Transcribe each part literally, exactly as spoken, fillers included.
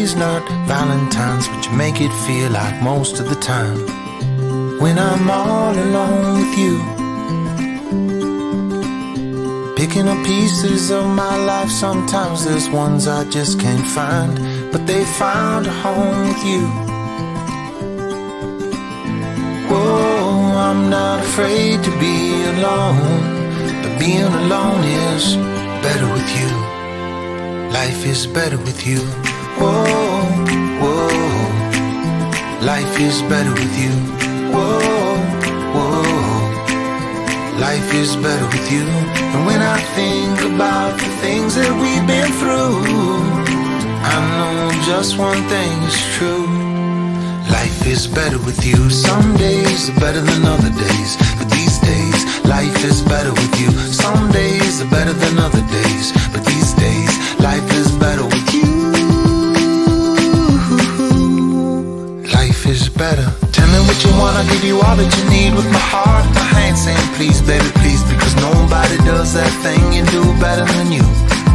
birthdays, not Valentine's, but you make it feel like most of the time. When I'm all alone with you, picking up pieces of my life, sometimes there's ones I just can't find, but they found a home with you. Whoa, I'm not afraid to be alone, but being alone is better with you. Life is better with you. Whoa, whoa, life is better with you. Whoa, whoa, life is better with you. And when I think about the things that we've been through, I know just one thing is true. Life is better with you. Some days are better than other days, but these days, life is better with you. Some days are better than other days, but these days, life is better with you. Life is better. Tell me what you want, I'll give you all that you need. With my heart, my hand saying please, baby, please, because nobody does that thing you do better than you.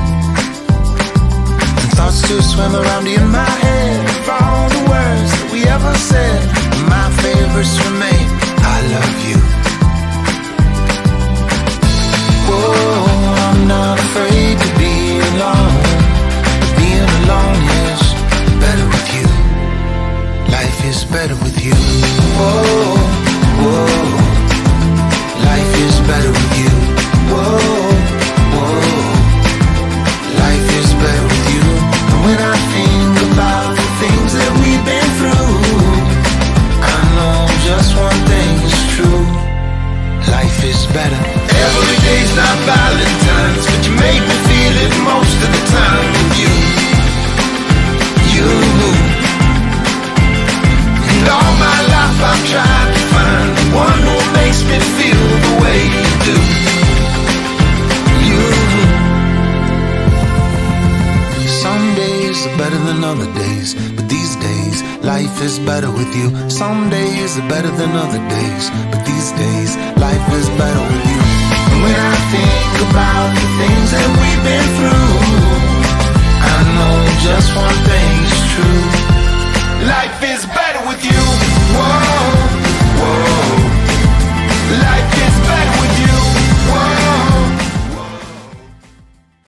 And thoughts still swim around in my head for all the words that we ever said. My favorites remain, I love you. Whoa, I'm not afraid to be alone, but being alone is better with you. Life is better with you. Whoa, whoa, life is better with you. Whoa, whoa, life is better with you. And when I think about the things that we've been through, I know just one thing is true. Life is better. Every day's not Valentine's, but you make me feel it most of the time with you. You. And all my life I've tried to find the one who makes me feel the way you do. You. Some days are better than other days, but these days, life is better with you. Some days are better than other days, but these days, life is better with you. And when I think about the things that we've been through,